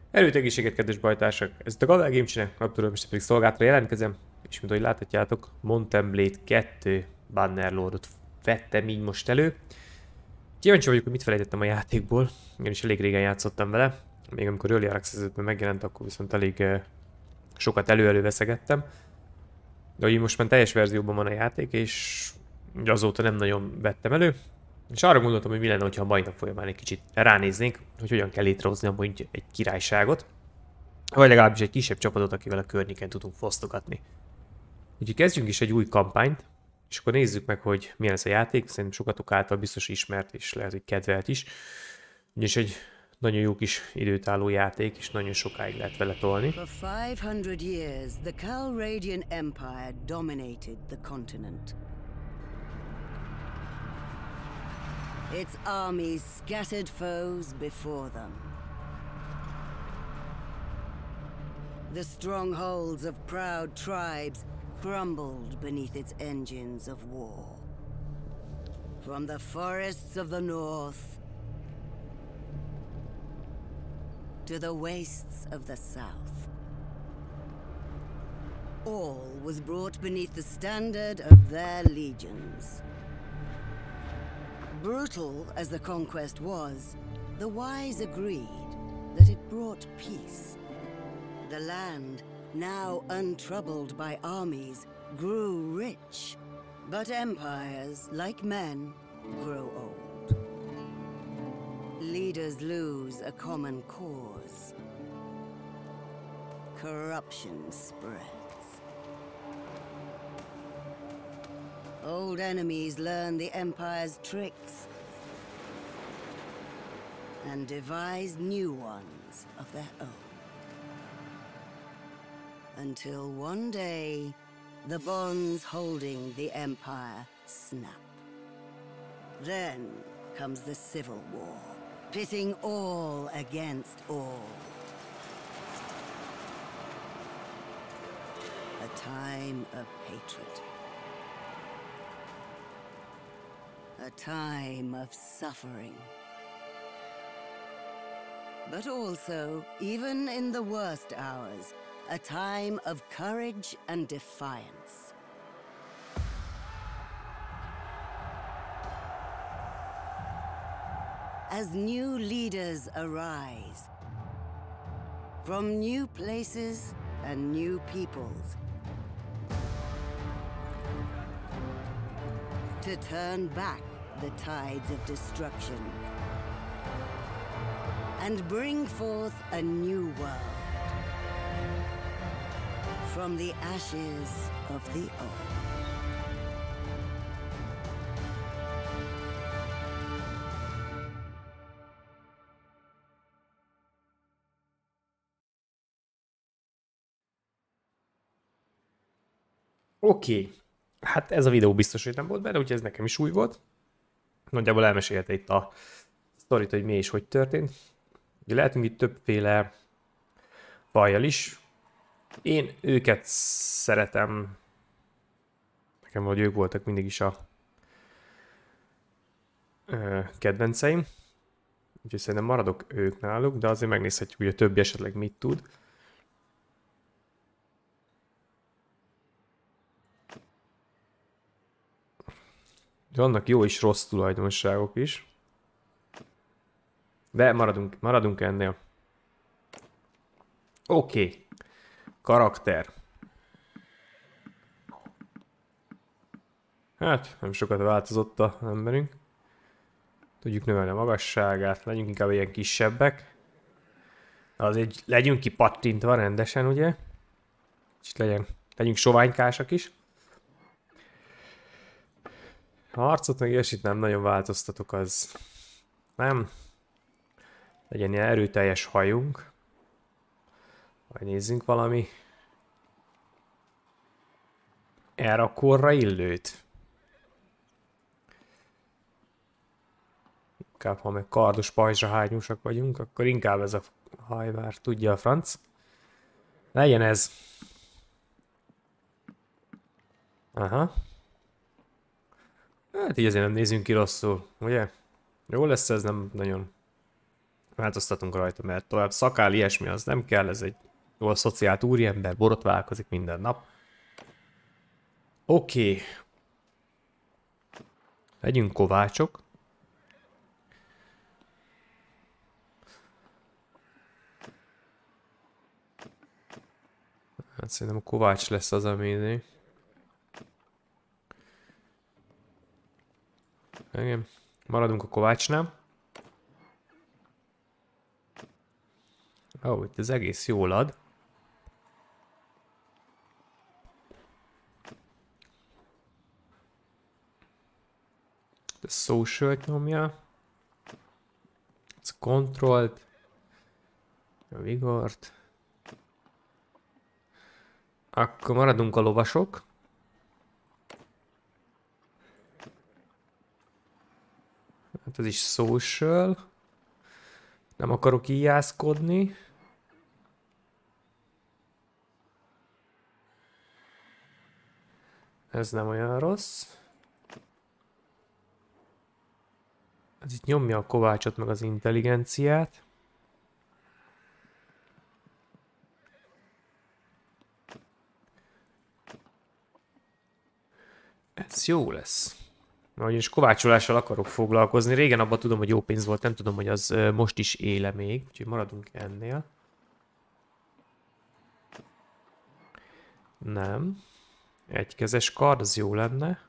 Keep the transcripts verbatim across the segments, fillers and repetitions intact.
Erőt, egészséget, kedves bajtársak! Ez a Gavel Game Channel, Raptorról most pedig szolgálatra jelentkezem, és mint ahogy láthatjátok, Mountain Blade kettő Bannerlordot vettem így most elő. Kíváncsi vagyok, hogy mit felejtettem a játékból, ugyanis elég régen játszottam vele, még amikor Early Access-ben megjelent, akkor viszont elég uh, sokat elő-elő veszegettem. De hogy most már teljes verzióban van a játék, és azóta nem nagyon vettem elő. És arra gondoltam, hogy mi lenne, ha a mai nap folyamán egy kicsit ránéznénk, hogy hogyan kell létrehozni amúgy egy királyságot. Vagy legalábbis egy kisebb csapatot, akivel a környéken tudunk fosztogatni. Úgyhogy kezdjünk is egy új kampányt, és akkor nézzük meg, hogy milyen ez a játék. Szerintem sokatok által biztos ismert, és lehet, hogy kedvelt is. Ugyanis egy nagyon jó kis időtálló játék, és nagyon sokáig lehet vele tolni. For five hundred years, the Calradian Empire dominated the continent. Its armies scattered foes before them. The strongholds of proud tribes crumbled beneath its engines of war. From the forests of the north to the wastes of the south, all was brought beneath the standard of their legions. Brutal as the conquest was, the wise agreed that it brought peace. The land, now untroubled by armies, grew rich, but empires, like men, grow old. Leaders lose a common cause. Corruption spreads. Old enemies learn the Empire's tricks and devise new ones of their own. Until one day, the bonds holding the Empire snap. Then comes the Civil War, pitting all against all. A time of hatred. A time of suffering. But also, even in the worst hours, a time of courage and defiance. As new leaders arise, from new places and new peoples, to turn back the tides of destruction and bring forth a new world from the ashes of the old. Oké, okay. Hát ez a videó biztos, hogy nem volt benne, úgyhogy ez nekem is új volt. Nagyjából elmesélte itt a sztorit, hogy mi és hogy történt. Ugye lehetünk itt többféle fajjal is. Én őket szeretem. Nekem valahogy ők voltak mindig is a ö, kedvenceim. Úgyhogy szerintem maradok ők náluk, de azért megnézhetjük, hogy a többi esetleg mit tud. Vannak jó és rossz tulajdonságok is. De maradunk, maradunk ennél. Oké. Okay. Karakter. Hát, nem sokat változott az emberünk. Tudjuk növelni a magasságát, legyünk inkább ilyen kisebbek. Azért legyünk kipattintva rendesen, ugye? És legyen, legyünk soványkásak is. A harcot meg ilyesmit nem nagyon változtatok, az nem. Legyen ilyen erőteljes hajunk. Majd nézzünk valami erre a korra illőt. Inkább, ha meg kardos pajzsahányúsak vagyunk, akkor inkább ez a haj már tudja a franc. Legyen ez. Aha. Hát így azért nem nézünk ki rosszul, ugye? Jó lesz ez, nem nagyon Változtatunk rajta, mert tovább szakál, ilyesmi az nem kell, ez egy jól szociált úriember, borotválkozik minden nap. Oké. Okay. Legyünk kovácsok. Hát szerintem a kovács lesz az, ami... Igen. Maradunk a kovácsnál. Ó, oh, itt az egész jól ad. A social-t nyomja. Ez controlt. A vigort. Akkor maradunk a lovasok. Hát ez is social. Nem akarok íjászkodni. Ez nem olyan rossz. Ez itt nyomja a kovácsot meg az intelligenciát. Ez jó lesz. Ugyanis kovácsolással akarok foglalkozni. Régen abban tudom, hogy jó pénz volt, nem tudom, hogy az most is éle még. Úgyhogy maradunk ennél. Nem. Egykezes kard, az jó lenne.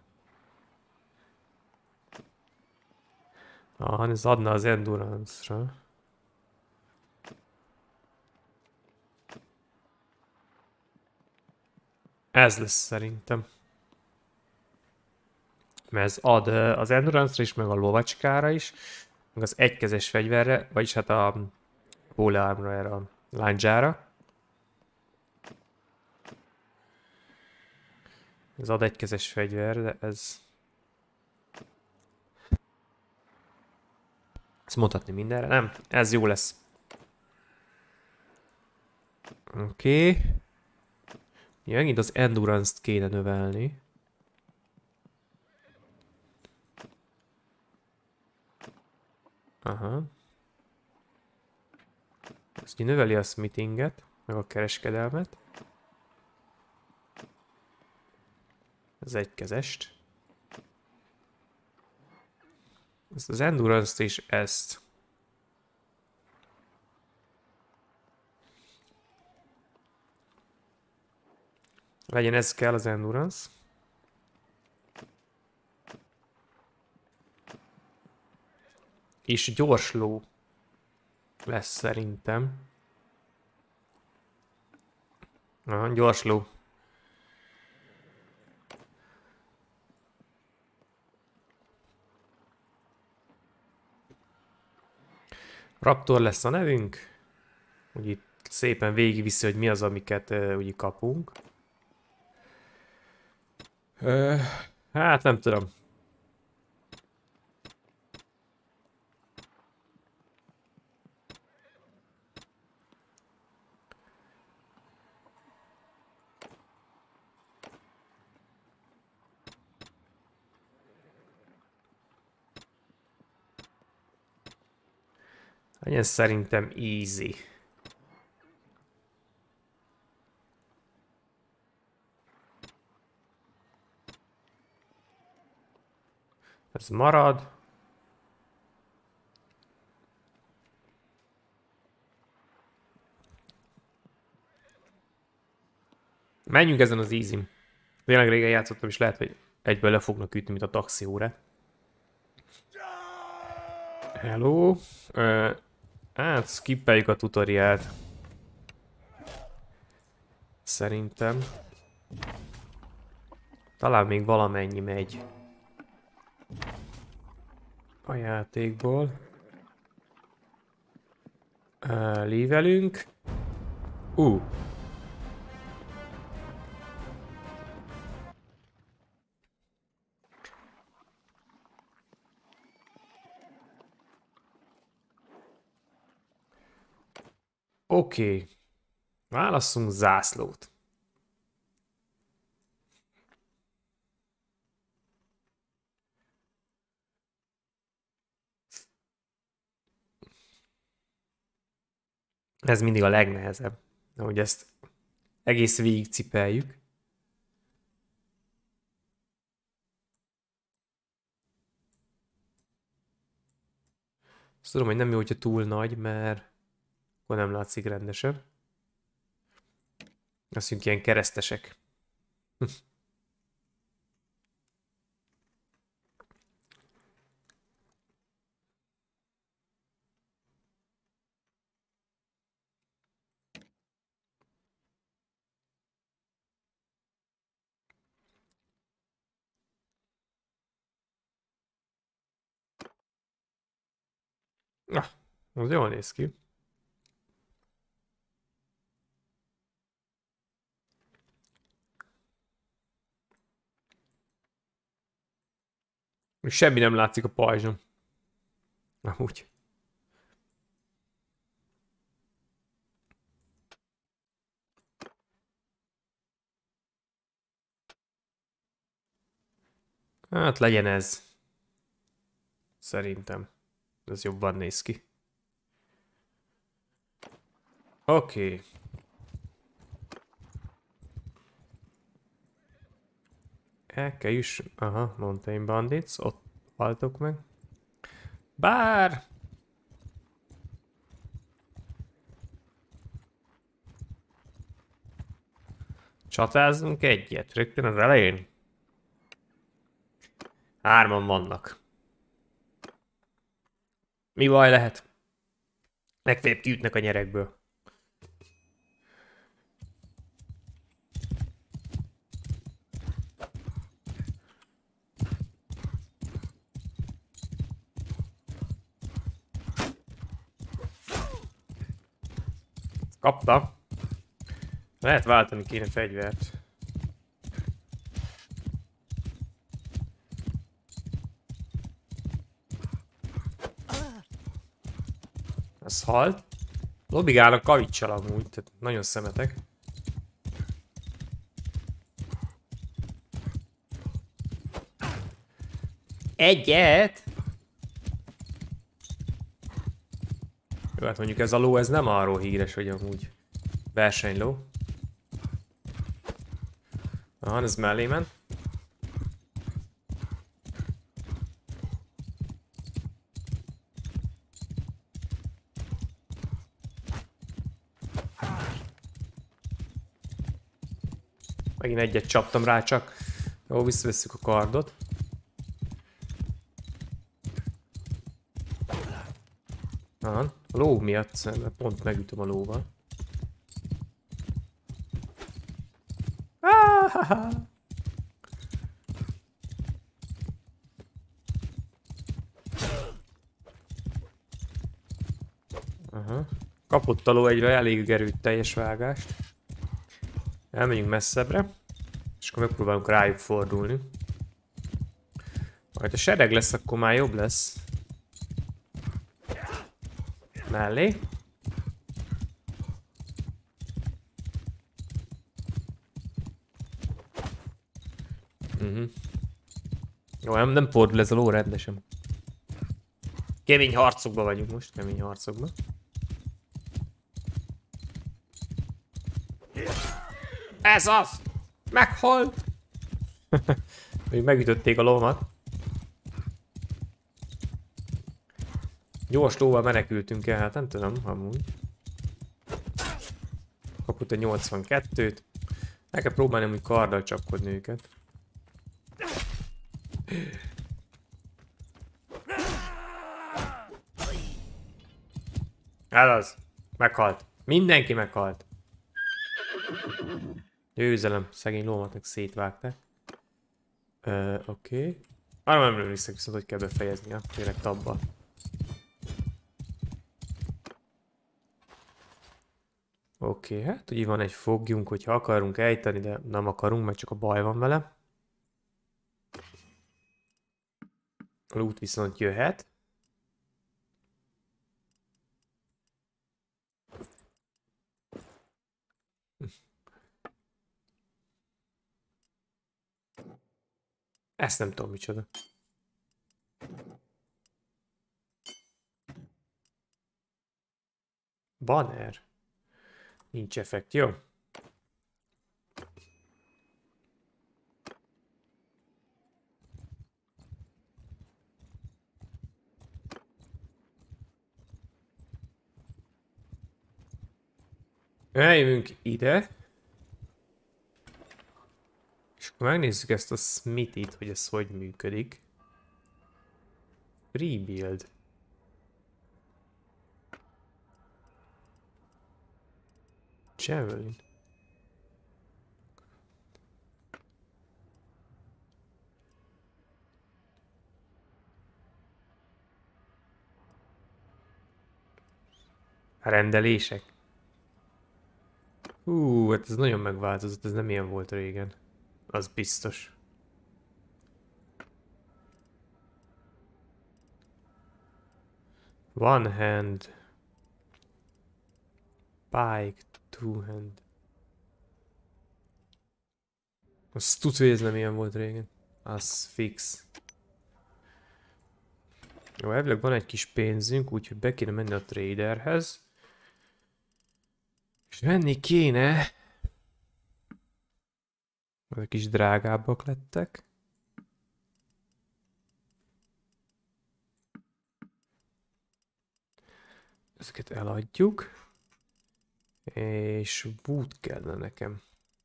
Ah, ez adna az endurance-ra. Ez lesz szerintem. Mert ez ad az endurance-ra is, meg a lovacskára is, meg az egykezes fegyverre, vagyis hát a polearmra, erre a lándzsára. Ez ad egykezes fegyver, de ez... Ezt mondhatni mindenre, nem? Ez jó lesz. Oké. Okay. Ja, megint az endurance-t kéne növelni. Aha. Ez növeli a smithinget, meg a kereskedelmet. Ez egykezest. Ezt az endurance-t és ezt. Legyen ez kell az endurance. És gyors ló lesz szerintem. Aha, gyors ló. Raptor lesz a nevünk. Úgy itt szépen végigviszi, hogy mi az, amiket uh, úgy kapunk. Uh, hát nem tudom. Ez szerintem easy. Ez marad. Menjünk ezen az easy-n. Tényleg régen játszottam, és lehet, hogy egyből le fognak ütni, mint a taxiórát. Hello. Uh, hát, skippeljük a tutoriált. Szerintem. Talán még valamennyi megy a játékból. Uh, Lívelünk. Uh. Oké. Okay. Válasszunk zászlót. Ez mindig a legnehezebb, hogy ezt egész végig cipeljük. Azt tudom, hogy nem jó, hogyha túl nagy, mert akkor nem látszik rendesen. Azt mondjuk ilyen keresztesek. Na, az jól néz ki. Még semmi nem látszik a pajzson. Amúgy. Hát legyen ez. Szerintem. Ez jobban néz ki. Oké. Okay. El kell is... Aha, Mountain Bandits. Ott haltok meg. Bár... Csatázzunk egyet, rögtön az elején. Hárman vannak. Mi baj lehet? Legfeljebb kiütnek a nyerekből. Kapta. Lehet váltani kéne fegyvert. Ez halt. Lobigálnak kavicsal amúgy, tehát nagyon szemetek. Egyet! Jó, hát mondjuk ez a ló, ez nem arról híres, hogy amúgy versenyló. Aha, ez mellé ment. Megint egyet csaptam rá csak. Jó, visszavesszük a kardot. Aha, a ló miatt, mert pont megütöm a lóval. Ah, aha. Kapott a ló egyre elég erőteljes vágást. Elmegyünk messzebbre, és akkor megpróbálunk rájuk fordulni. Majd ha sereg lesz, akkor már jobb lesz. Mellé. Uh-huh. Jó, nem, nem fordul ez a ló rendesen. Kemény harcokban vagyunk most, kemény harcokban. Ez az! Meghalt! Még megütötték a lómat. Gyors lóval menekültünk el, hát nem tudom, amúgy. Kapott egy nyolcvankettőt. El kell próbálni amúgy karddal csapkodni őket. Ez az! Meghalt. Mindenki meghalt. Győzelem, szegény lómat meg szétvágták. Uh, Oké. Okay. Arra nem emlékszek viszont, hogy kell befejezni a tényleg tabbal. Oké, okay, hát ugye van egy fogjunk, hogyha akarunk ejteni, de nem akarunk, mert csak a baj van vele. A loot viszont jöhet. Ezt nem tudom micsoda. Banner. Nincs effekt, jó? Eljövünk ide. És akkor megnézzük ezt a Smithy-t, hogy ez hogy működik. Rebuild. Javelin. A rendelések. Hú, hát ez nagyon megváltozott, ez nem ilyen volt régen. Az biztos. One hand. Pike, two hand. Azt tudsz, hogy ez nem ilyen volt régen. Az fix. Jó, elvileg van egy kis pénzünk, úgyhogy be kéne menni a traderhez. És venni kéne. Ezek kis drágábbak lettek. Ezeket eladjuk. És wood kellene nekem.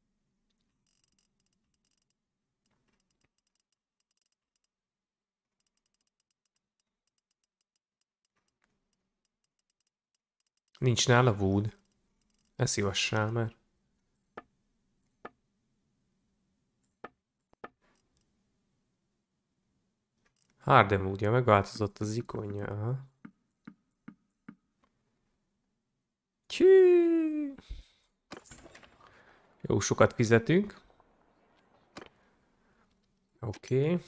Nincs nála wood. Ne szívassál már. Hardenwoodja, megváltozott az ikonja. Aha. Csű. Jó, sokat fizetünk. Oké. Okay.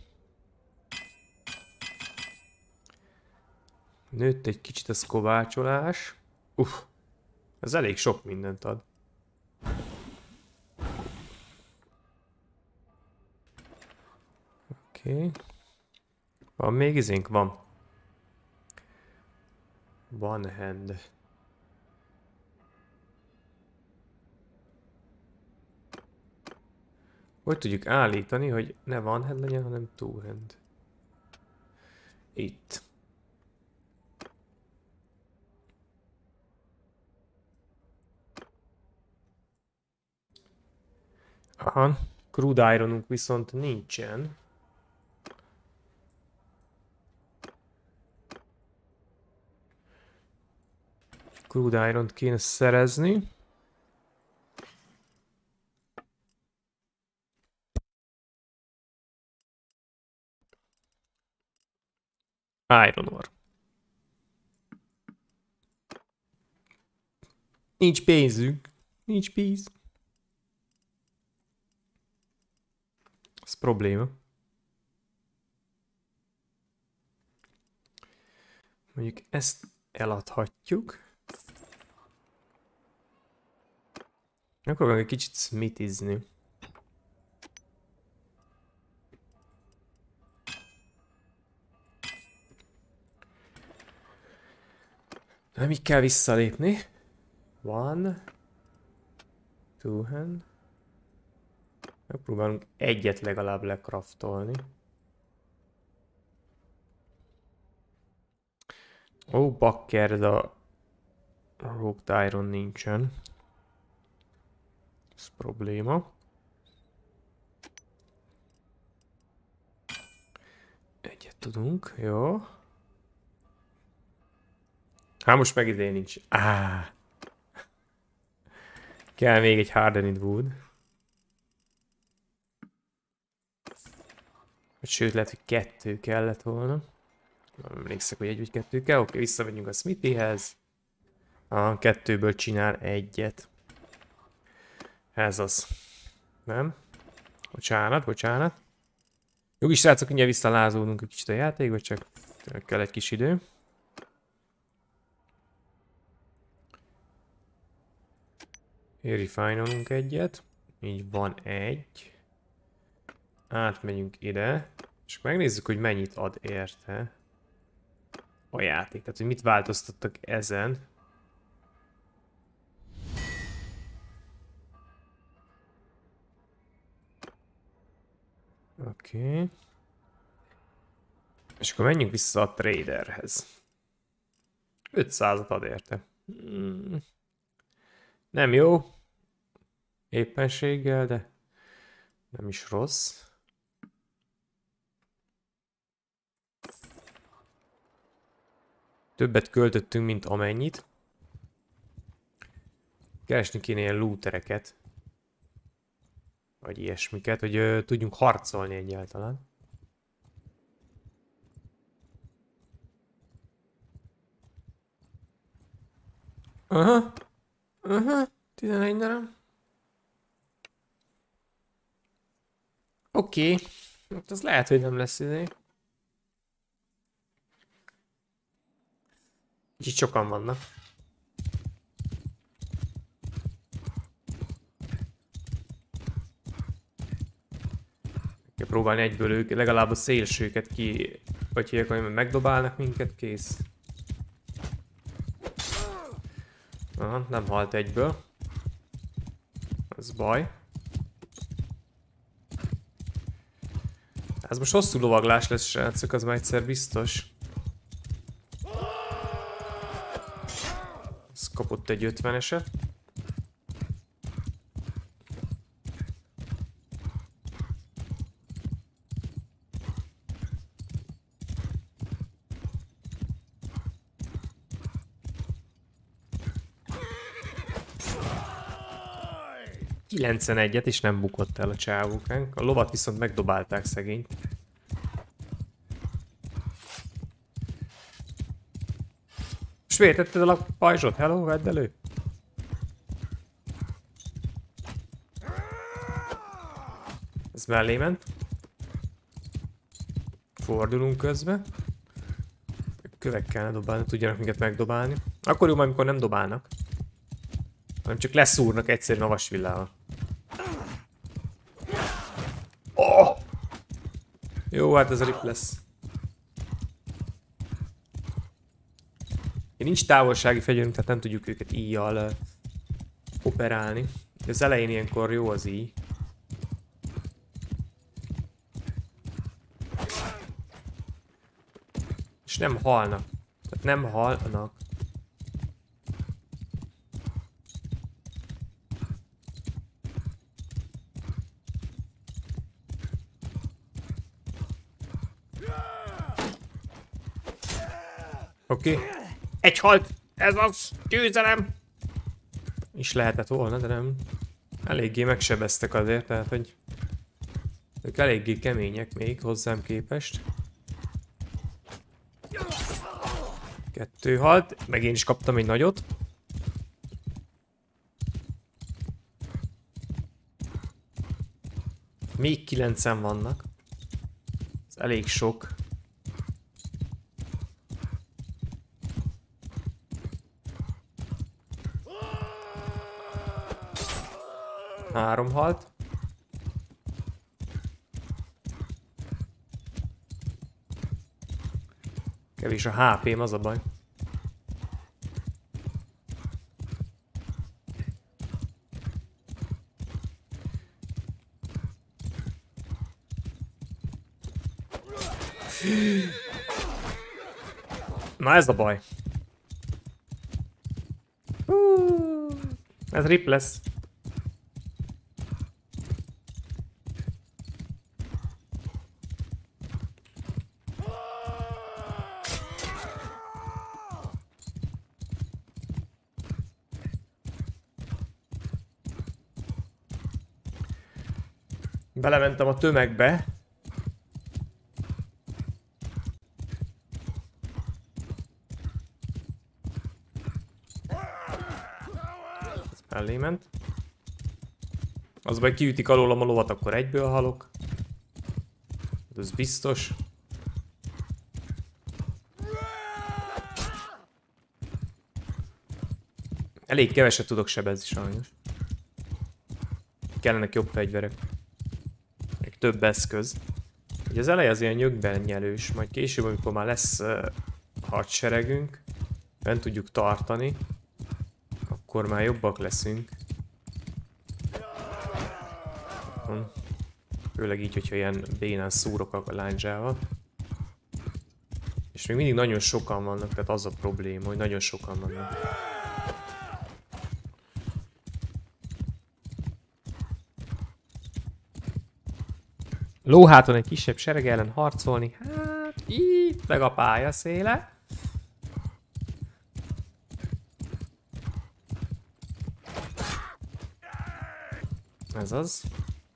Nőtt egy kicsit a kovácsolás. Uff. Ez elég sok mindent ad. Oké. Okay. Van még izénk? Van. One hand. Hogy tudjuk állítani, hogy ne one hand legyen, hanem two hand. Itt. Aha. Crude ironunk viszont nincsen. Crude iront kéne szerezni. Iron ore. Nincs pénzünk. Nincs pénz. Ez probléma. Mondjuk ezt eladhatjuk. Akkor meg egy kicsit smithizni. Nem így kell visszalépni. One. Two hand. Megpróbálunk egyet legalább lecraftolni. Ó, bakker, de a rogue iron nincsen. Ez probléma. Egyet tudunk, jó. Hát most meg idén nincs. Áh. Kell még egy hardened wood. Sőt, lehet, hogy kettő kellett volna. Nem emlékszek, hogy egy vagy kettő kell. Oké, visszamegyünk a Smithyhez. A kettőből csinál egyet. Ez az. Nem? Bocsánat, bocsánat. Jó is, srácok, mindjárt visszalázódunk egy kicsit a játékba, csak kell egy kis idő. Refinolunk egyet. Így van egy. Átmegyünk ide. És megnézzük, hogy mennyit ad érte a játék. Tehát, hogy mit változtattak ezen. Oké. Okay. És akkor menjünk vissza a traderhez. ötszázat ad érte. Hmm. Nem jó. Éppenséggel, de nem is rossz. Többet költöttünk, mint amennyit. Keresni kéne ilyen lootereket. Vagy ilyesmiket, hogy ö, tudjunk harcolni egyáltalán. Aha. Aha. tizenegy darab. Oké. Okay. Hát az lehet, hogy nem lesz idő. Kicsit sokan vannak. Kell próbálni egyből ők, legalább a szélsőket ki, vagy hívják, hogy megdobálnak minket, kész. Aha, nem halt egyből. Ez baj. Ez most hosszú lovaglás lesz, srácok, az már egyszer biztos. Ez kapott egy ötveneset. kilencvenegyet és nem bukott el a csávókánk. A lovat viszont megdobálták szegényt. És miért tetted el a pajzsot? Hello, vedd elő! Ez mellé ment. Fordulunk közben. Kövek kellene dobálni, tudjanak minket megdobálni. Akkor jó, amikor nem dobálnak. Hanem csak leszúrnak egyszerűen a vasvillával. Oh! Jó, hát ez a rip lesz. Nincs távolsági fegyverünk, tehát nem tudjuk őket íjjal uh, operálni. De az elején ilyenkor jó az íj. És nem halnak. Tehát nem halnak. Oké. Okay. Egy halt! Ez az! Győzelem! Is lehetett volna, de nem. Eléggé megsebeztek azért, tehát hogy... Ők eléggé kemények még hozzám képest. Kettő halt, meg én is kaptam egy nagyot. Még kilencen vannak. Ez elég sok. Három halt. Kevés a há pém, az a baj. Na ez a baj. Hú, ez rip lesz. Belementem a tömegbe. Ez mellé ment. Az baj, kiütik alólam a lovat, akkor egyből halok. Ez biztos. Elég keveset tudok sebezni sajnos. Kellenek jobb fegyverek. Több eszköz. Ugye az eleje az ilyen nyögben nyelős, majd később, amikor már lesz uh, hadseregünk, bent tudjuk tartani, akkor már jobbak leszünk. Hm. Főleg így, hogyha ilyen bénán szúrok a lándzsával. És még mindig nagyon sokan vannak, tehát az a probléma, hogy nagyon sokan vannak. Lóháton egy kisebb sereg ellen harcolni, hát itt meg a pályaszéle. Ez az.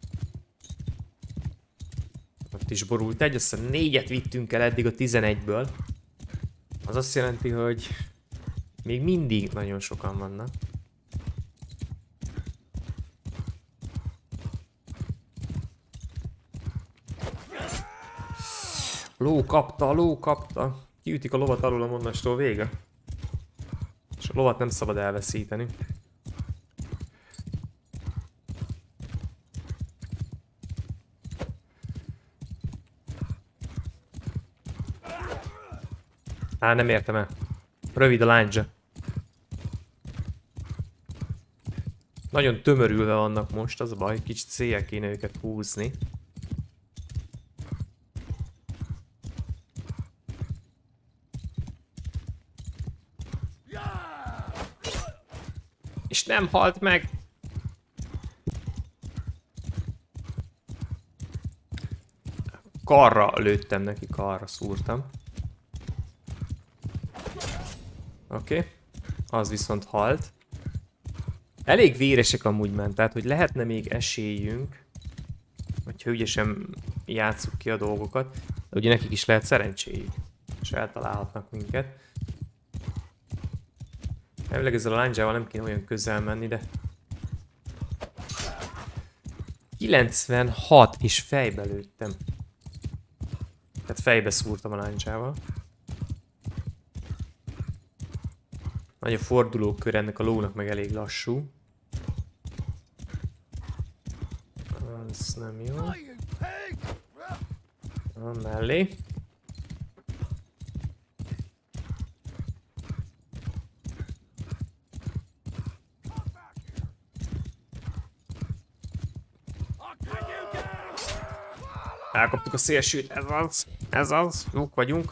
Ott is borult egy, azt hiszem négyet vittünk el eddig a tizenegyből. Az azt jelenti, hogy még mindig nagyon sokan vannak. Ló kapta, ló kapta. Kiütik a lovat alul a mondastól vége. És a lovat nem szabad elveszíteni. Á, nem értem el. Rövid a lándzsa. Nagyon tömörülve vannak most, az a baj, kicsit széjjel kéne őket húzni. És nem halt meg! Karra lőttem neki, karra szúrtam. Oké, okay. Az viszont halt. Elég véresek amúgy ment, tehát hogy lehetne még esélyünk, hogyha ügyesen játsszuk ki a dolgokat, de ugye nekik is lehet szerencséjük, és eltalálhatnak minket. Elvileg ezzel a lándzsával nem kéne olyan közel menni, de... kilencvenhat és fejbe lőttem. Tehát fejbe szúrtam a lándzsával. Nagy a fordulókör, ennek a lónak meg elég lassú. Az nem jó. A mellé. Elkaptuk a szélsőt, ez az, ez az, jók vagyunk.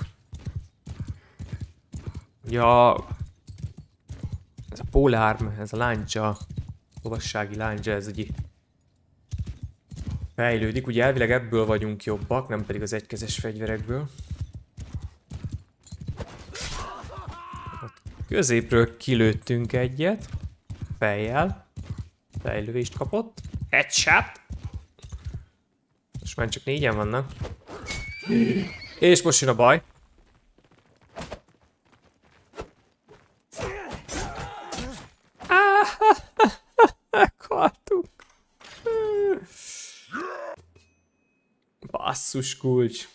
Ja, ez a polearm, ez a láncsa, lovassági láncsa, ez egy fejlődik. Ugye elvileg ebből vagyunk jobbak, nem pedig az egykezes fegyverekből. Középről kilőttünk egyet, fejjel, fejlővést kapott, headshot. Most már csak négyen vannak. És most jön a baj. Meghaltunk. Basszus kulcs.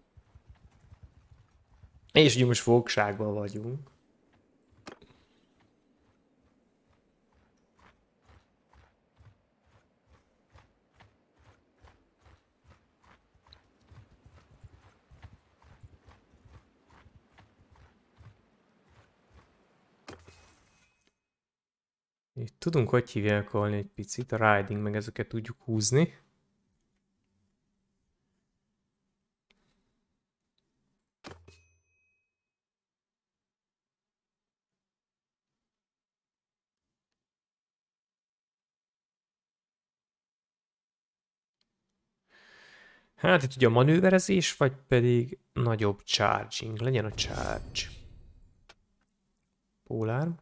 És ugye most fogságban vagyunk. Itt tudunk hogy hívják egy picit, a riding, meg ezeket tudjuk húzni. Hát itt ugye a manőverezés, vagy pedig nagyobb charging. Legyen a charge. Polearm.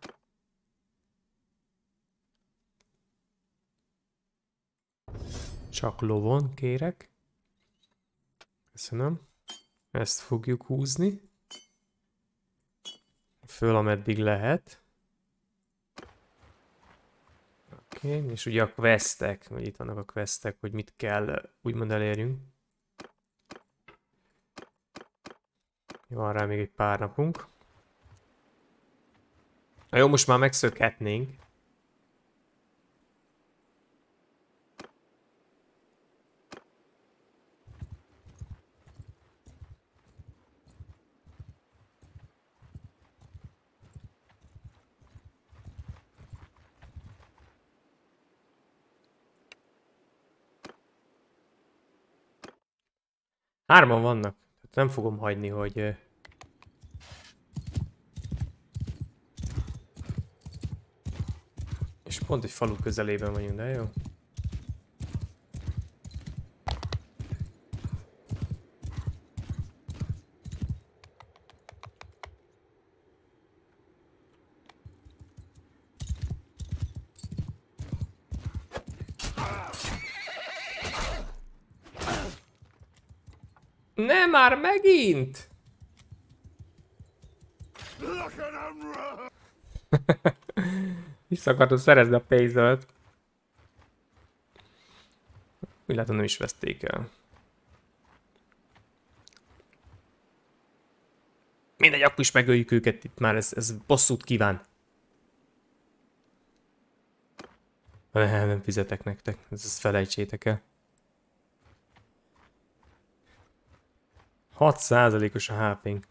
Csak lovon kérek. Köszönöm. Ezt fogjuk húzni. Föl, ameddig lehet. Oké, okay. És ugye a questek, vagy itt vannak a questek, hogy mit kell úgymond elérjünk. Van rá még egy pár napunk. Na jó, most már megszökhetnénk. Hárman vannak. Nem fogom hagyni, hogy... És pont egy falu közelében vagyunk, de jó. Nem már megint! Vissza akartam szerezni a pénzölt. Úgy látom, nem is veszték el. Mindegy, akkor is megöljük őket itt már, ez, ez bosszút kíván. Nem, nem fizetek nektek, ezt, ezt felejtsétek el. hat százalékos a há pé-nk.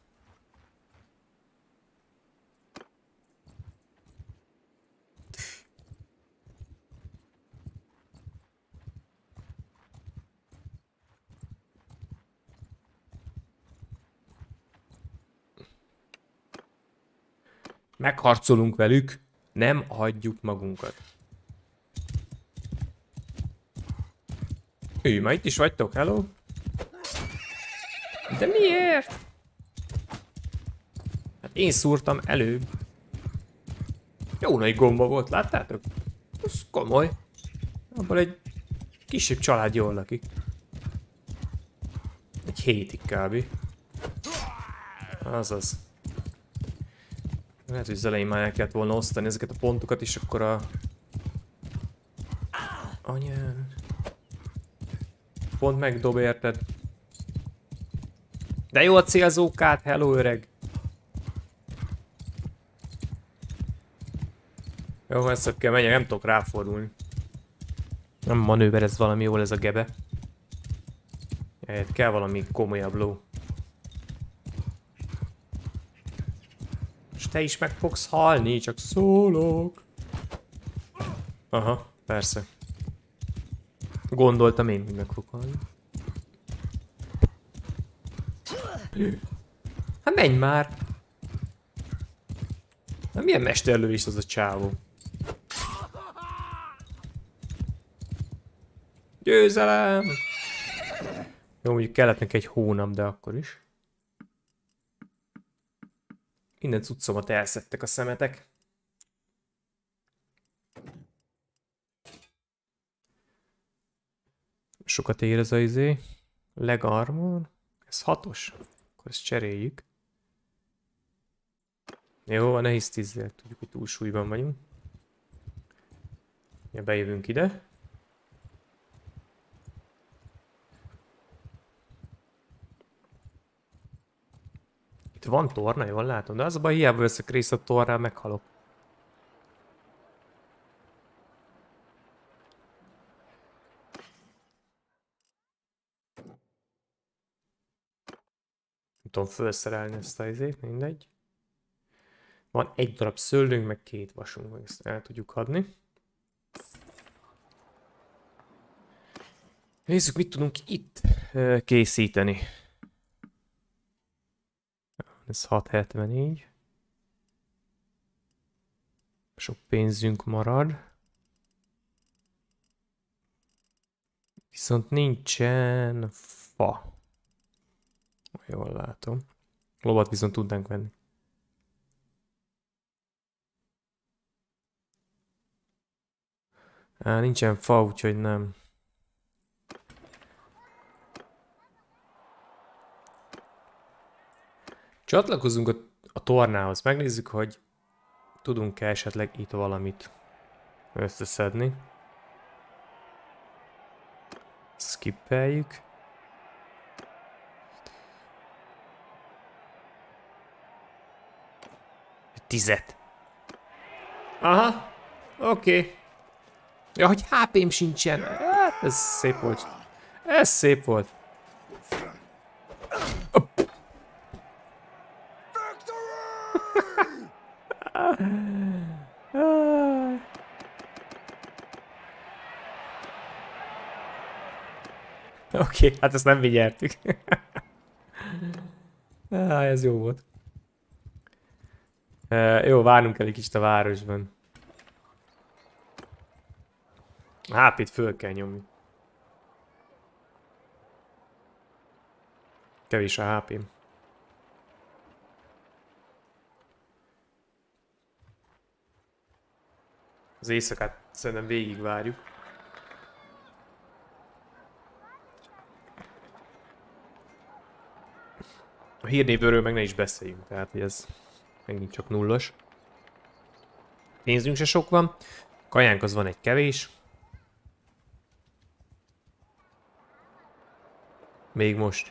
Megharcolunk velük, nem hagyjuk magunkat. Ő, ma itt is vagytok, hello? De miért? Hát én szúrtam előbb. Jó nagy gomba volt, láttátok? Ez komoly. Abból egy kisebb család jól lakik. Egy hétig kb. Azaz. Lehet, hogy az elején már el kellett volna osztani ezeket a pontokat, és akkor a... Anyám. Pont megdob, érted? De jó a célzókát, hello öreg! Jó, ezt kell menjek, nem tudok ráfordulni. Nem manőverez valami jól ez a gebe. Ehhez kell valami komolyabb ló. És te is meg fogsz halni, csak szólok. Aha, persze. Gondoltam én, hogy meg fog halni. Hát menj már! Hát milyen mesterlövés az a csávó? Győzelem! Jó, mondjuk kellett neki egy hónap, de akkor is. Minden cuccomat elszedtek a szemetek. Sokat ér ez a izé. Leg armor. Ez hatos. Akkor ezt cseréljük. Jó, a nehéz tízzel tudjuk, hogy túlsúlyban vagyunk. Ja, bejövünk ide. Itt van torna, jól látom, de az a baj, hiába veszek részt a tornán, meghalok. Nem tudom felszerelni ezt a izét, mindegy. Van egy darab szőlőnk, meg két vasunk, meg ezt el tudjuk adni. Nézzük, mit tudunk itt uh, készíteni. Ez hatszázhetvennégy. Sok pénzünk marad. Viszont nincsen fa. Jól látom. Lovat viszont tudnánk venni. Á, nincsen fa, úgyhogy nem. Csatlakozunk a, a tornához. Megnézzük, hogy tudunk-e esetleg itt valamit összeszedni. Skippeljük. Tizet. Aha, oké. Okay. Ja, hogy há pém sincsen. Hát, ez szép volt. Ez szép volt. Oké, okay, hát ezt nem vigyeltük. Á, ez jó volt. E, jó, várnunk kell egy kicsit a városban. há pét föl kell nyomni. Kevés a há pém. Az éjszakát szerintem végigvárjuk. A hírnévőről meg ne is beszéljünk, tehát hogy ez megint csak nullos. Pénzünk se sok van, kajánk az van egy kevés. Még most.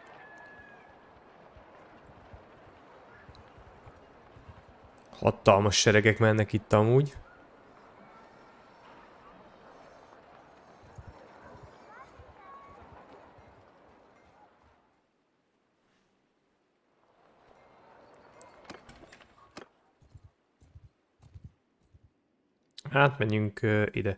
Hatalmas seregek mennek itt amúgy. Átmenjünk uh, ide.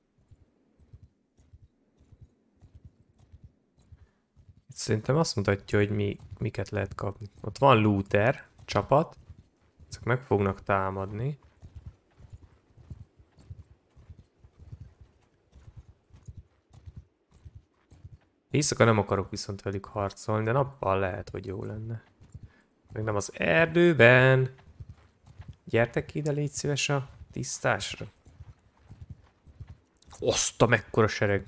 Itt szerintem azt mutatja, hogy mi, miket lehet kapni. Ott van looter csapat. Ezek meg fognak támadni. Éjszaka nem akarok viszont velük harcolni, de nappal lehet, hogy jó lenne. Meg nem az erdőben. Gyertek ide, légy szíves a tisztásra. Oszta, mekkora sereg.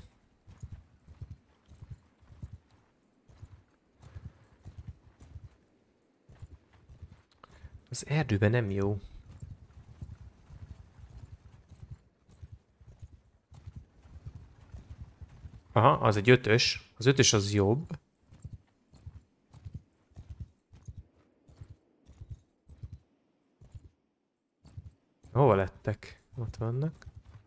Az erdőben nem jó. Aha, az egy ötös. Az ötös az jobb. Hova lettek? Ott vannak.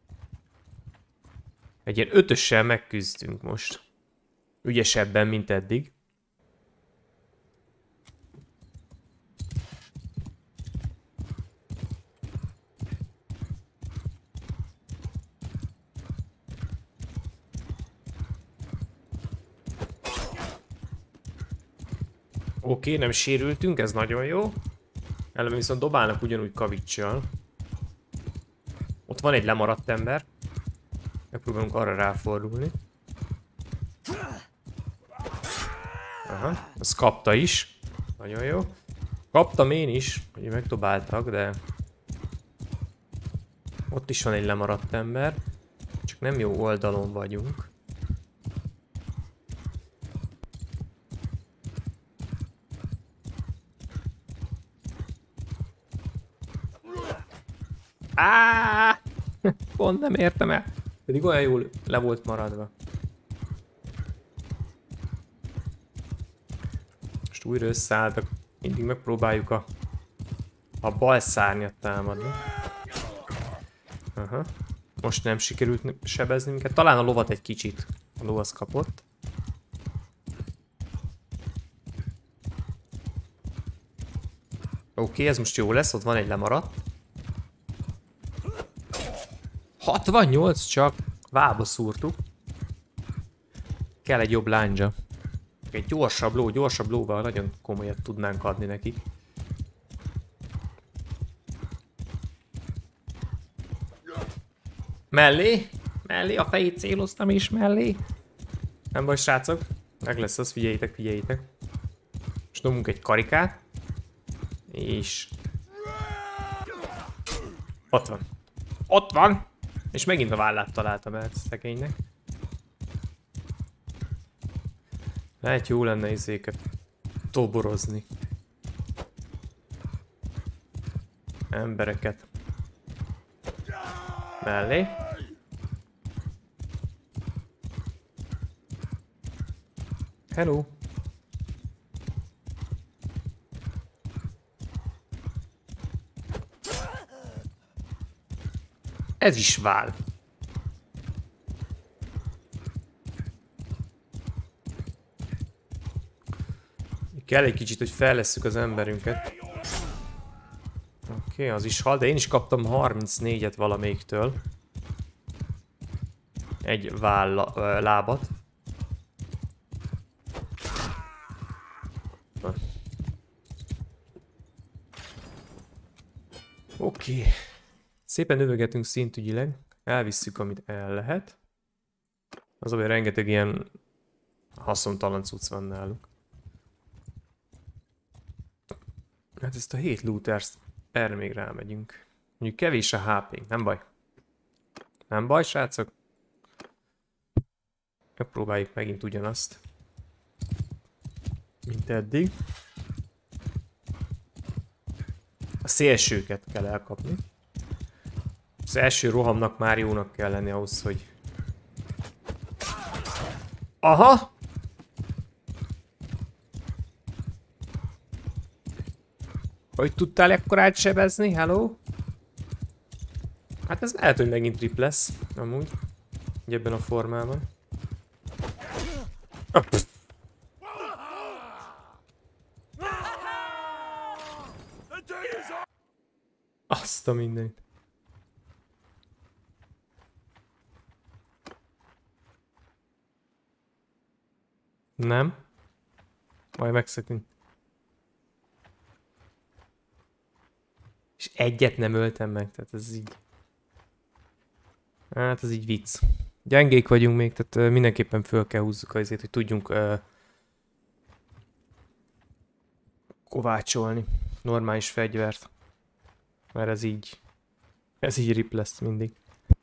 Egy ilyen ötössel megküzdünk most. Ügyesebben, mint eddig. Oké, okay, nem sérültünk, ez nagyon jó. Ellenben viszont dobálnak ugyanúgy kavicsal. Ott van egy lemaradt ember. Megpróbálunk arra ráfordulni. Aha, azt kapta is. Nagyon jó. Kaptam én is, hogy megdobáltak, de... Ott is van egy lemaradt ember. Csak nem jó oldalon vagyunk. Áááá! Pont nem értem el. Pedig olyan jól le volt maradva. Most újra összeálltak. Mindig megpróbáljuk a, a bal szárnyat támadni. Aha. Most nem sikerült sebezni minket. Talán a lovat egy kicsit. A ló az kapott. Oké, okay, ez most jó lesz. Ott van egy lemaradt. hatvannyolc csak. Vába szúrtuk. Kell egy jobb lándzsa. Egy gyorsabb ló, gyorsabb lóval nagyon komolyat tudnánk adni nekik. Mellé? Mellé, a fejét céloztam is mellé. Nem baj, srácok. Meg lesz az, figyeljétek, figyeljétek. Most nyomunk egy karikát. És... Ott van. Ott van! És megint a vállát találtam el szegénynek. Lehet jó lenne izéket toborozni. Embereket. Mellé. Hello. Ez is vál. Kell egy kicsit, hogy fejlesszük az emberünket. Oké, okay, az is hal, de én is kaptam harmincnégyet valamelyiktől. Egy válla, ö, lábat. Oké. Okay. Szépen növegetünk szintügyileg. Elvisszük, amit el lehet. Az, hogy rengeteg ilyen haszontalan cucc van náluk. Hát ezt a hét looters, erre még rámegyünk. Mondjuk kevés a há pénk, nem baj. Nem baj, srácok. Megpróbáljuk megint ugyanazt. Mint eddig. A szélsőket kell elkapni. Az első rohamnak már jónak kell lenni ahhoz, hogy... Aha! Hogy tudtál ekkorát sebezni? Hello? Hát ez lehet, hogy megint trip lesz, amúgy. Így ebben a formában. Ah, azt a mindenit. Nem. Majd megszökünk. És egyet nem öltem meg, tehát ez így... Hát ez így vicc. Gyengék vagyunk még, tehát uh, mindenképpen föl kell húzzuk azért, hogy tudjunk uh, kovácsolni normális fegyvert. Mert ez így... Ez így rip lesz mindig.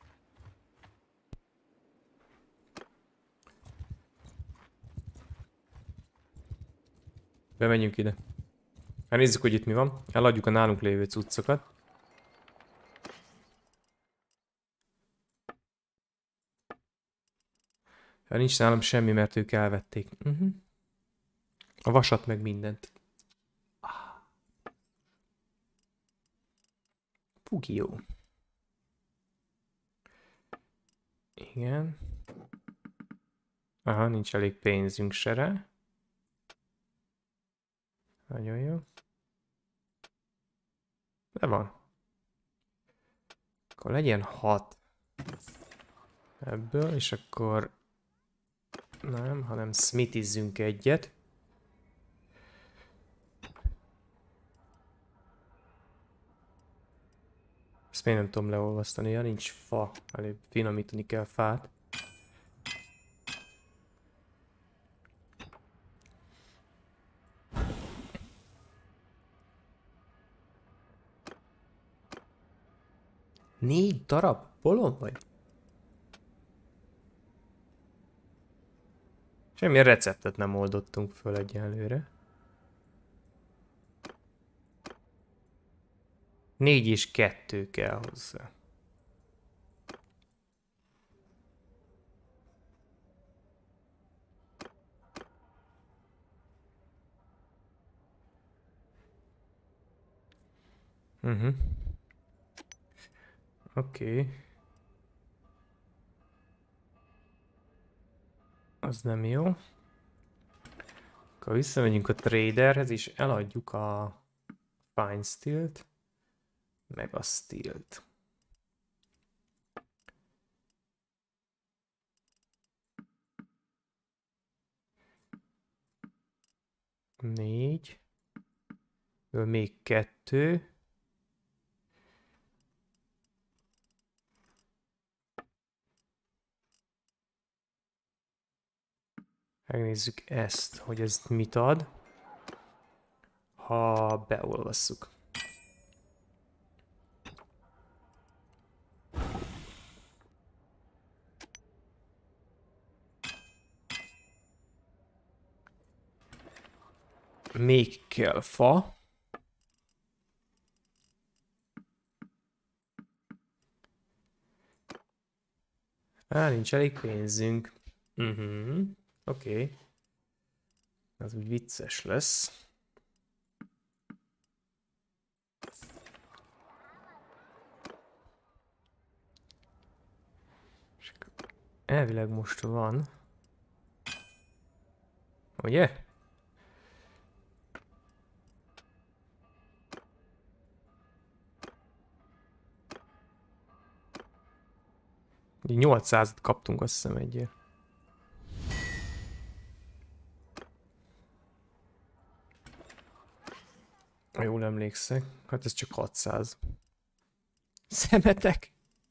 Bemegyünk ide. Hát nézzük, hogy itt mi van. Eladjuk a nálunk lévő cuccokat. Hát nincs nálam semmi, mert ők elvették. Uh-huh. A vasat meg mindent. Pugi jó. Igen. Aha, nincs elég pénzünk se rá. Nagyon jó. De van. Akkor legyen hat ebből, és akkor nem, hanem smithizzünk egyet. Ezt még nem tudom leolvasztani, ja, nincs fa, előbb finomítani kell fát. Négy darab bolond vagy? Semmilyen receptet nem oldottunk föl egyenlőre. Négy és kettő kell hozzá. Uh-huh. Oké. Okay. Az nem jó. Akkor visszamegyünk a traderhez és eladjuk a fine steel-t, meg a steel-t. Négy. Még kettő. Megnézzük ezt, hogy ez mit ad, ha beolvasszuk. Még kell fa. Á, nincs elég pénzünk. Uh-huh. Oké. Okay. Ez úgy vicces lesz. Elvileg most van. Ugye? nyolcszázat kaptunk, azt hiszem, egyért. Ha jól emlékszek, hát ez csak hatszáz. Szemetek!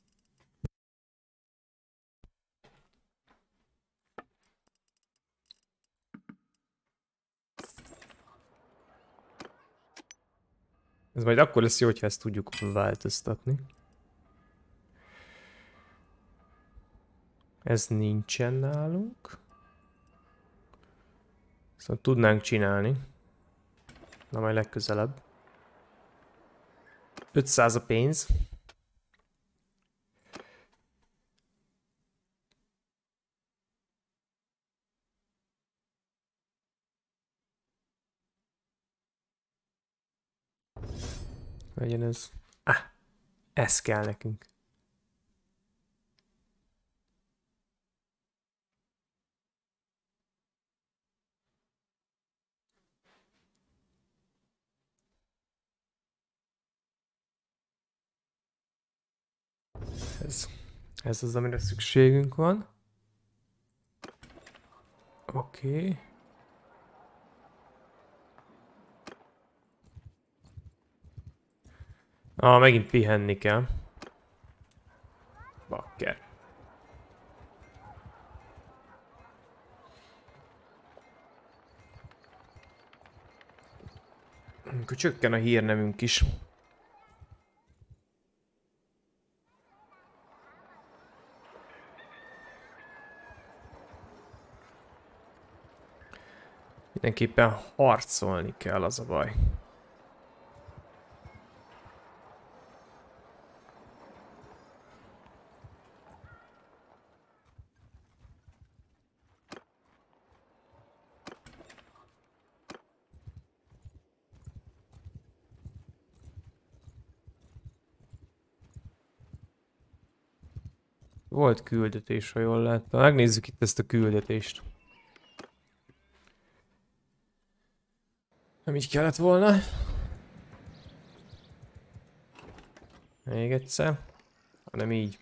Ez majd akkor lesz jó, hogyha ezt tudjuk változtatni. Ez nincsen nálunk. Szóval tudnánk csinálni. Na majd legközelebb. ötszáz a pénz. Legyen ez. Ah, ez kell nekünk. Ez, ez az, amire szükségünk van. Oké. Okay. Ah, megint pihenni kell. Bakker. Akkor csökken a hírnevünk is. Mindenképpen harcolni kell, az a baj. Volt küldetés, ha jól láttam. Megnézzük itt ezt a küldetést. Nem így kellett volna. Még egyszer. Hanem így.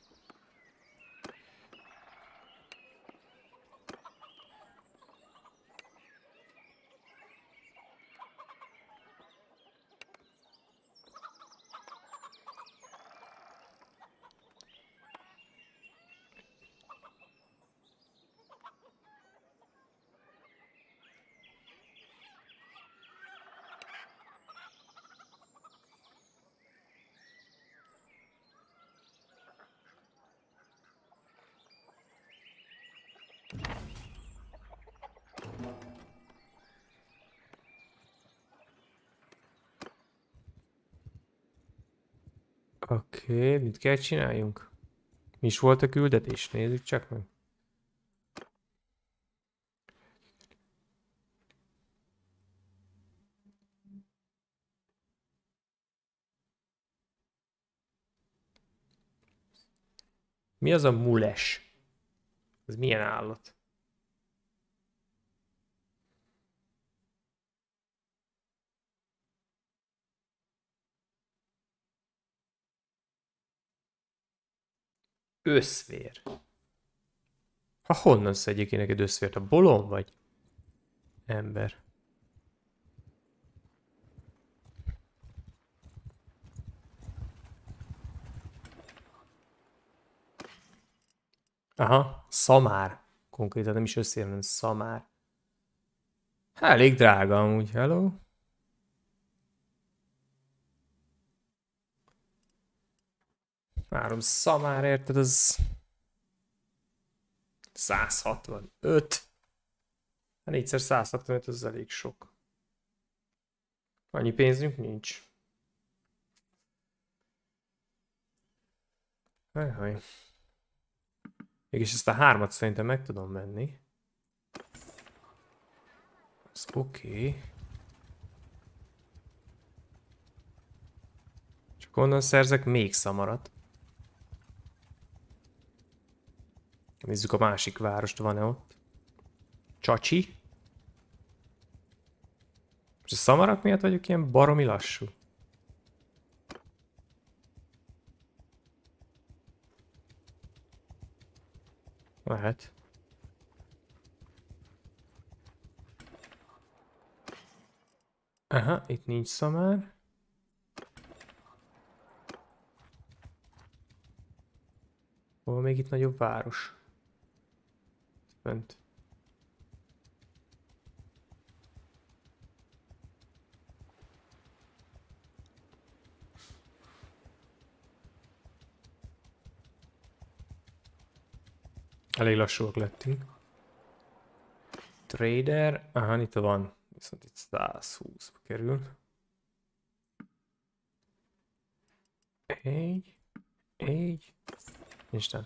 Oké, okay, mit kell csináljunk? Mi is volt a küldetés? Nézzük csak meg. Mi az a mules? Ez milyen állat? Összvér. Ha honnan szedjék ki neked összvért? A bolon vagy? Ember. Aha, szamár. Konkrétan nem is összvér, hanem szamár. Hát elég drága amúgy, hello. Három szamár, érted, az száz hatvanöt. négyszer száz hatvanöt, az elég sok. Annyi pénzünk nincs. Hajhaj. Mégis ezt a hármat szerintem meg tudom menni. Az oké. Okay. Csak onnan szerzek még szamarat. Nézzük a másik várost, van-e ott. Csacsi. És a szamarak miatt vagyok ilyen baromi lassú. Lehet. Aha, itt nincs szamár. még itt nagyobb város? Fönt. Elég lassúak lettünk. Trader, aha, itt van. Viszont itt száz húsz kerül. Egy, egy, Isten.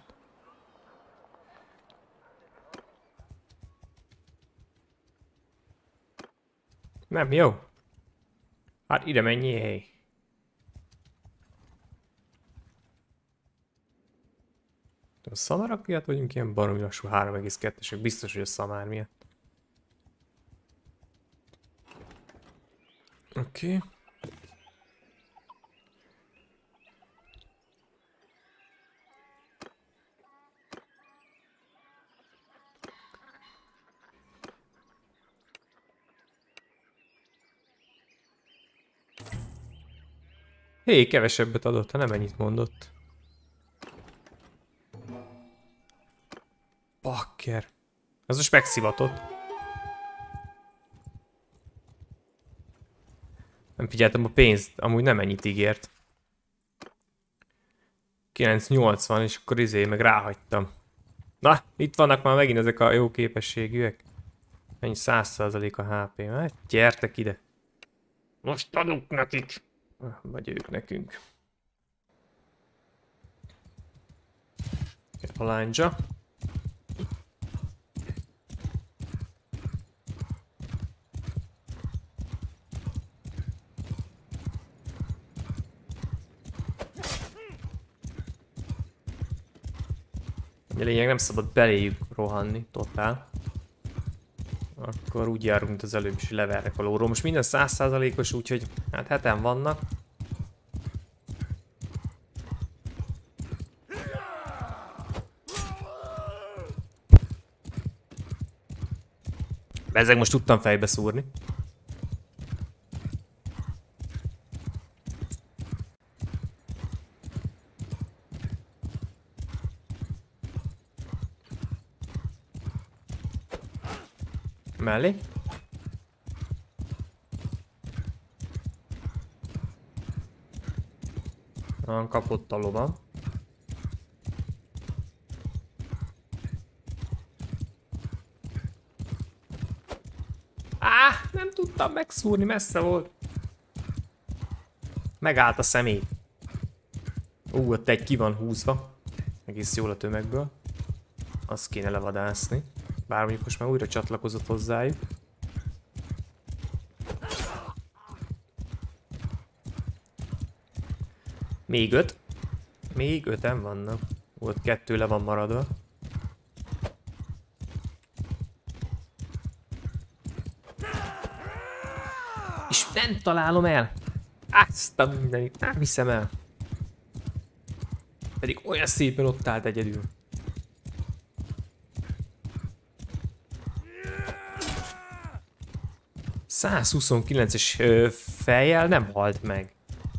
Nem, jó. Hát ide menjél, hely. A szamarak miatt vagyunk ilyen baromi lassú három egész kettesek. Biztos, hogy a szamár miatt. Oké. Okay. Hé, kevesebbet adott, ha nem ennyit mondott. Bakker. Ez most megszivatott. Nem figyeltem a pénzt, amúgy nem ennyit ígért. kilenc nyolcvan, és akkor izé meg ráhagytam. Na, itt vannak már megint ezek a jó képességűek. Mennyi száz százalék a há pé. Hát gyertek ide. Most adunk nekik. Vagy ők nekünk. A lányzsa. A lényeg nem szabad beléjük rohanni, totál. Akkor úgy járunk, mint az előbb is, hogy levernek a lóról. Most minden száz százalékos, úgyhogy hát heten vannak. Bezzeg most tudtam fejbe szúrni. Mellé. Ah, kapott a lova. Á, nem tudtam megszúrni, messze volt. Megállt a személy. Ú, ott egy ki van húzva. Egész jól a tömegből. Azt kéne levadászni. Bár mondjuk most már újra csatlakozott hozzájuk. Még öt. Még öten vannak. Ott kettő le van maradva. És nem találom el. Azt a mindenit. Nem hiszem el. Pedig olyan szépen ott állt egyedül. száz huszonkilences fejjel nem halt meg.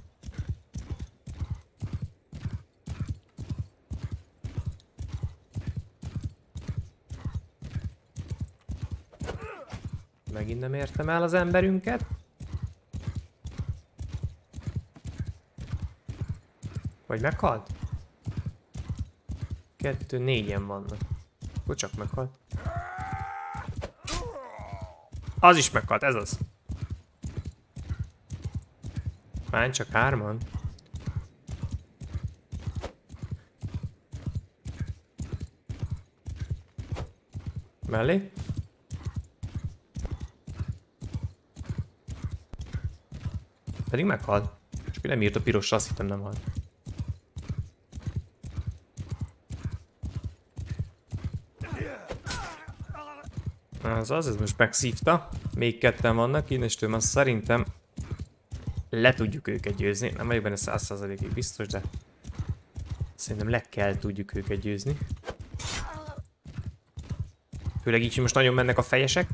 Megint nem értem el az emberünket. Vagy meghalt? Kettő, négyen vannak. Akkor csak meghalt. Az is meghalt, ez az. Már csak hárman. Mellé. Pedig meghalt. Csak nem írt a pirosra, azt hittem nem halt. Az az, ez most megszívta. Még ketten vannak, innestől már szerintem le tudjuk őket győzni. Nem vagyok benne száz százalékig biztos, de szerintem le kell tudjuk őket győzni. Főleg így, hogy most nagyon mennek a fejesek.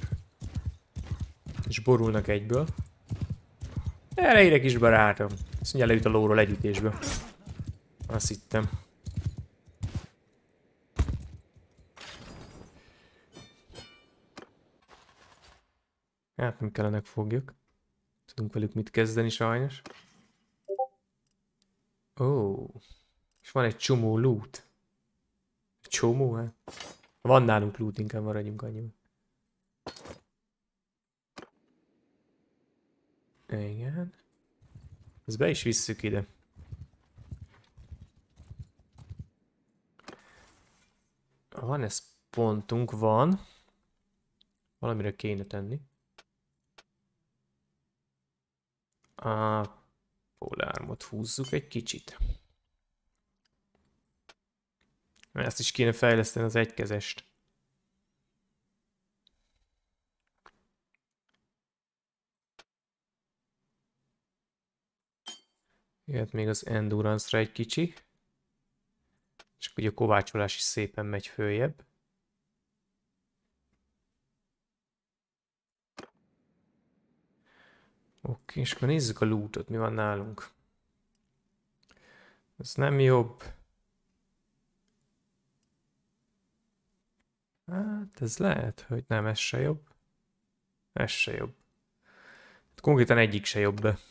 És borulnak egyből. Erre ide kis barátom. Azt mondja, leüt a lóról együttésből. Azt hittem. Hát nem kellenek foglyok. Tudunk velük mit kezdeni sajnos. Ó. Oh. És van egy csomó loot. Egy csomó, hát? Van nálunk loot, inkább maradjunk annyiban. Igen. Ezt be is visszük ide. Van ez pontunk, van. Valamire kéne tenni. A polármot húzzuk egy kicsit. Ezt is kéne fejleszteni, az egykezest. Jöhet még az endurance-ra egy kicsi. És akkor ugye a kovácsolás is szépen megy följebb. Oké, és akkor nézzük a lootot, mi van nálunk. Ez nem jobb. Hát ez lehet, hogy nem, ez se jobb. Ez se jobb. Konkrétan egyik se jobb be.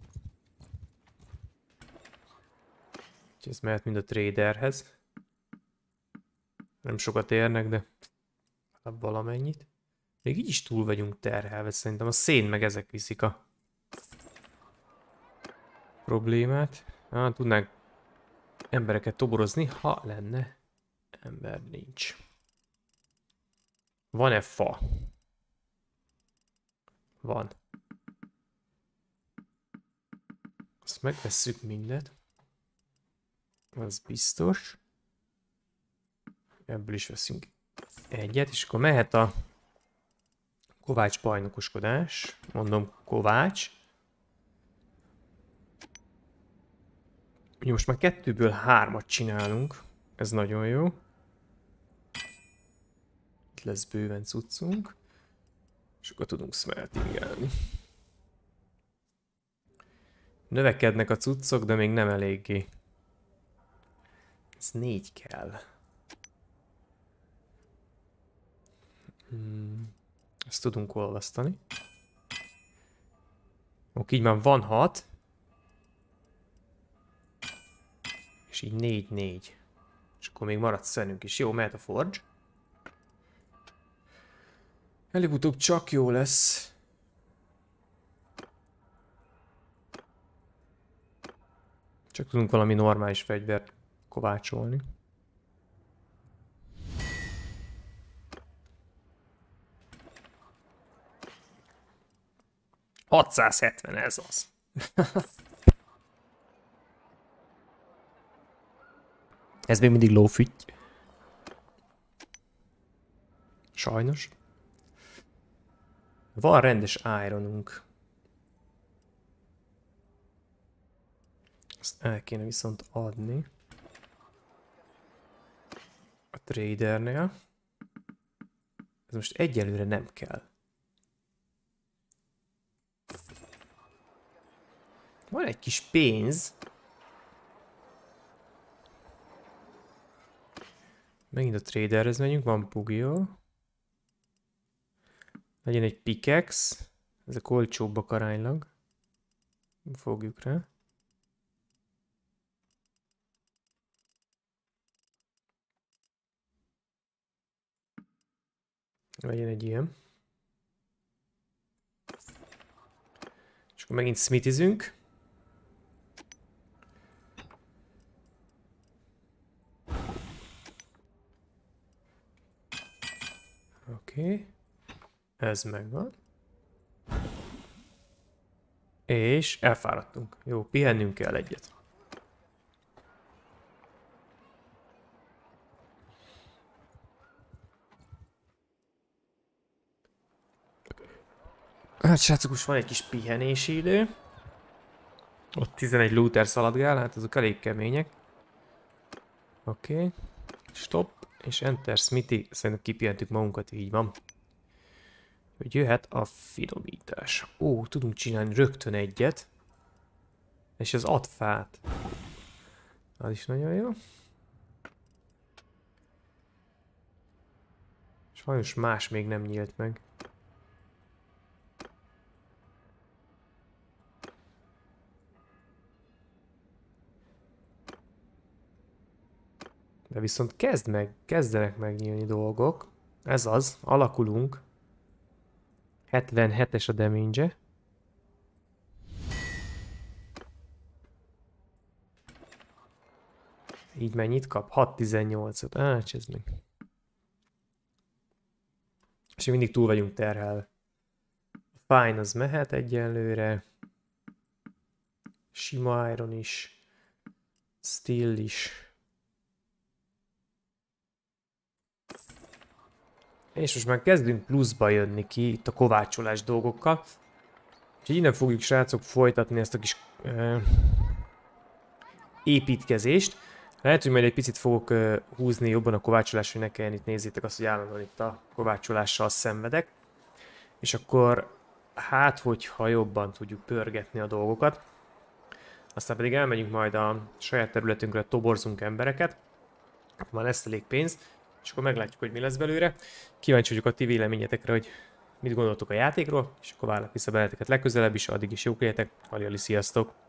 Úgyhogy ez mehet mind a traderhez. Nem sokat érnek, de valamennyit. Még így is túl vagyunk terhelve, szerintem a szén meg ezek viszik a problémát. Ah, tudnánk embereket toborozni, ha lenne. Ember nincs. Van-e fa? Van. Azt megvesszük mindet. Az biztos. Ebből is veszünk egyet, és akkor mehet a Kovács bajnokoskodás. Mondom Kovács. Most már kettőből hármat csinálunk. Ez nagyon jó. Itt lesz bőven cuccunk. És akkor tudunk smeltingelni. Növekednek a cuccok, de még nem eléggé. Ez négy kell. Hmm. Ezt tudunk olvasztani. Oké, így már van hat. És így négy négy. És akkor még maradt szenünk is. Jó, mehet a forge. Előbb-utóbb csak jó lesz. Csak tudunk valami normális fegyvert kovácsolni. hatszázhetven, ez az. Ez még mindig lófüty. Sajnos. Van rendes ironunk. Ezt el kéne viszont adni. A tradernél. Ez most egyelőre nem kell. Van egy kis pénz. Megint a traderhez megyünk, van Pugio. Legyen egy pickaxe. Ezek olcsóbbak aránylag. Fogjuk rá. Legyen egy ilyen. És akkor megint smithizünk. Oké. Okay. Ez megvan. És elfáradtunk. Jó, pihennünk kell egyet. Hát srácok, most van egy kis pihenési idő. Ott tizenegy looter szaladgál, hát azok elég kemények. Oké. Okay. Stop. És enter smithy. Szerintem kipihentük magunkat, így van. Hogy jöhet a finomítás. Ó, tudunk csinálni rögtön egyet. És ez ad fát. Az is nagyon jó. Sajnos más még nem nyílt meg. De viszont kezd meg, kezdenek megnyílni dolgok. Ez az, alakulunk. hetvenhetes a damage-e. Így mennyit kap? hat tizennyolcot. Á, ez meg. És mindig túl vagyunk terhelve. Fine, az mehet egyenlőre. Sima iron is. Steel is. És most már kezdünk pluszba jönni ki itt a kovácsolás dolgokkal. Úgyhogy innen fogjuk, srácok, folytatni ezt a kis uh, építkezést. Lehet, hogy majd egy picit fogok uh, húzni jobban a kovácsolás, hogy ne kelljen itt nézzétek azt, hogy állandóan itt a kovácsolással szenvedek. És akkor hát, hogyha jobban tudjuk pörgetni a dolgokat. Aztán pedig elmegyünk majd a saját területünkre, toborzunk embereket. Van lesz elég pénz, és akkor meglátjuk, hogy mi lesz belőle. Kíváncsi vagyok a ti véleményetekre, hogy mit gondoltok a játékról, és akkor várlak vissza benneteket legközelebb is, addig is jók legyetek. Haljali, sziasztok!